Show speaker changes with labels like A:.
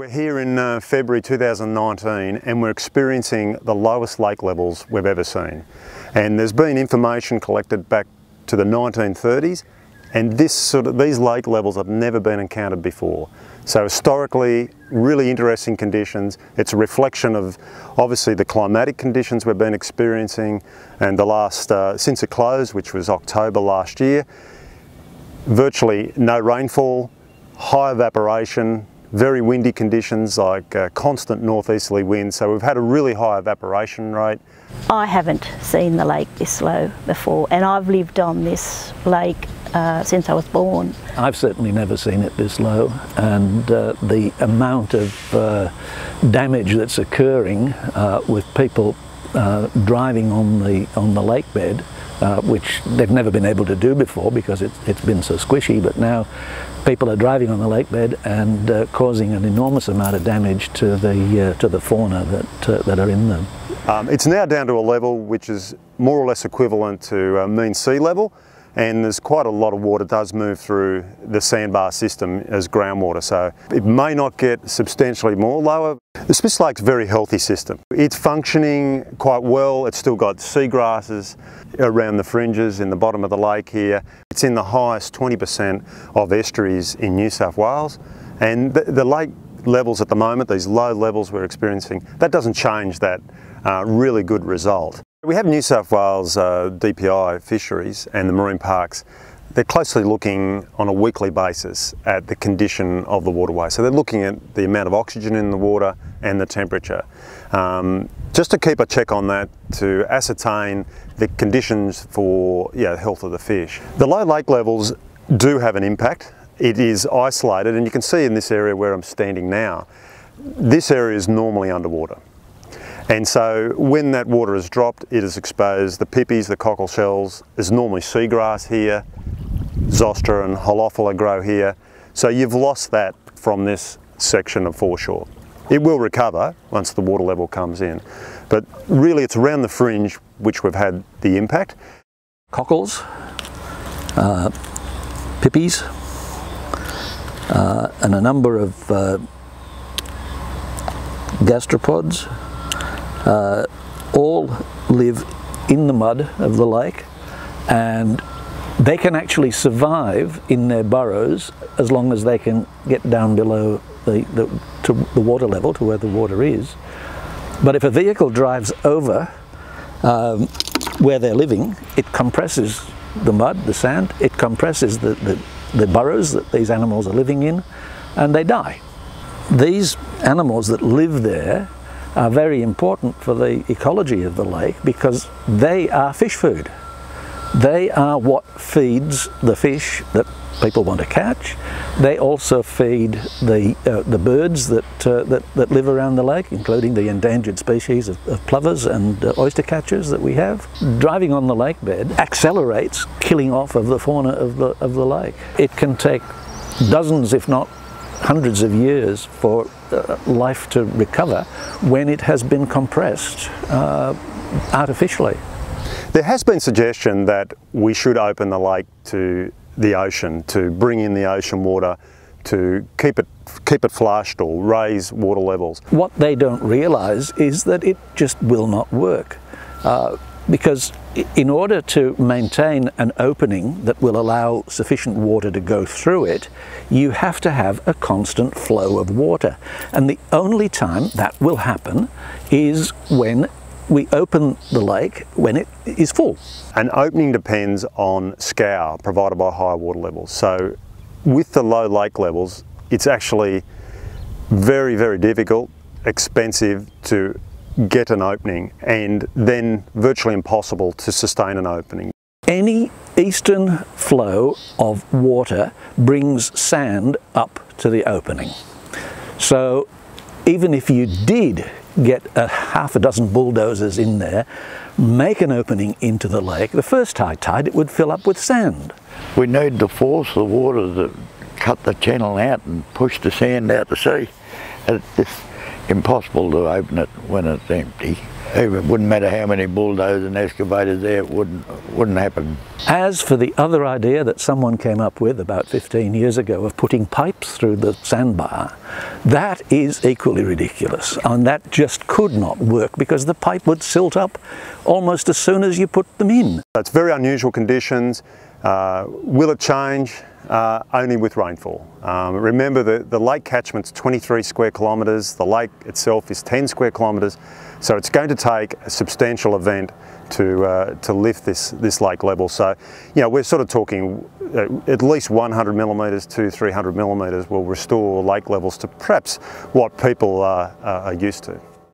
A: We're here in February 2019 and we're experiencing the lowest lake levels we've ever seen. And there's been information collected back to the 1930s, and these lake levels have never been encountered before. So historically, really interesting conditions. It's a reflection of obviously the climatic conditions we've been experiencing, and the last, since it closed, which was October last year, virtually no rainfall, high evaporation, very windy conditions like constant northeasterly winds, so we've had a really high evaporation rate.
B: I haven't seen the lake this low before, and I've lived on this lake since I was born.
C: I've certainly never seen it this low, and the amount of damage that's occurring with people driving on the lake bed, which they've never been able to do before because it's been so squishy, but now people are driving on the lake bed and causing an enormous amount of damage to the fauna that are in them.
A: It's now down to a level which is more or less equivalent to mean sea level, and there's quite a lot of water does move through the sandbar system as groundwater, so it may not get substantially more lower. The Smiths Lake's a very healthy system. It's functioning quite well. It's still got seagrasses around the fringes in the bottom of the lake here. It's in the highest 20% of estuaries in New South Wales, and the lake levels at the moment, these low levels we're experiencing, that doesn't change that really good result. We have New South Wales DPI Fisheries and the marine parks. They're closely looking on a weekly basis at the condition of the waterway. So they're looking at the amount of oxygen in the water and the temperature. Just to keep a check on that, to ascertain the conditions for health of the fish. The low lake levels do have an impact. It is isolated, and you can see in this area where I'm standing now, this area is normally underwater. And so when that water is dropped, it is exposed. The pippies, the cockle shells, there's normally seagrass here, zostra and holophila grow here. So you've lost that from this section of foreshore. It will recover once the water level comes in. But really it's around the fringe which we've had the impact.
C: Cockles, pippies, and a number of gastropods all live in the mud of the lake, and they can actually survive in their burrows as long as they can get down below to the water level, to where the water is. But if a vehicle drives over where they're living, it compresses the mud, the sand, it compresses the burrows that these animals are living in, and they die. These animals that live there are very important for the ecology of the lake because they are fish food. They are what feeds the fish that people want to catch. They also feed the birds that live around the lake, including the endangered species of plovers and oyster catchers that we have. Driving on the lake bed accelerates killing off of the fauna of the lake. It can take dozens, if not hundreds of years for life to recover when it has been compressed artificially.
A: There has been suggestion that we should open the lake to the ocean, to bring in the ocean water, to keep it flushed or raise water levels.
C: What they don't realise is that it just will not work, because in order to maintain an opening that will allow sufficient water to go through it, you have to have a constant flow of water. And the only time that will happen is when we open the lake when it is full.
A: An opening depends on scour provided by high water levels. So with the low lake levels, it's actually very, very difficult, expensive to get an opening, and then virtually impossible to sustain an opening.
C: Any eastern flow of water brings sand up to the opening. So even if you did get half a dozen bulldozers in there, make an opening into the lake, the first high tide it would fill up with sand.
D: We need to force the water to cut the channel out and push the sand out to sea. It's just impossible to open it when it's empty. It wouldn't matter how many bulldozers and excavators there, it wouldn't happen.
C: As for the other idea that someone came up with about 15 years ago of putting pipes through the sandbar, that is equally ridiculous, and that just could not work because the pipe would silt up almost as soon as you put them in.
A: It's very unusual conditions. Will it change? Only with rainfall. Remember the lake catchment's 23 square kilometres, the lake itself is 10 square kilometres, so it's going to take a substantial event to lift this lake level. So, you know, we're sort of talking at least 100 millimetres to 300 millimetres will restore lake levels to perhaps what people are used to.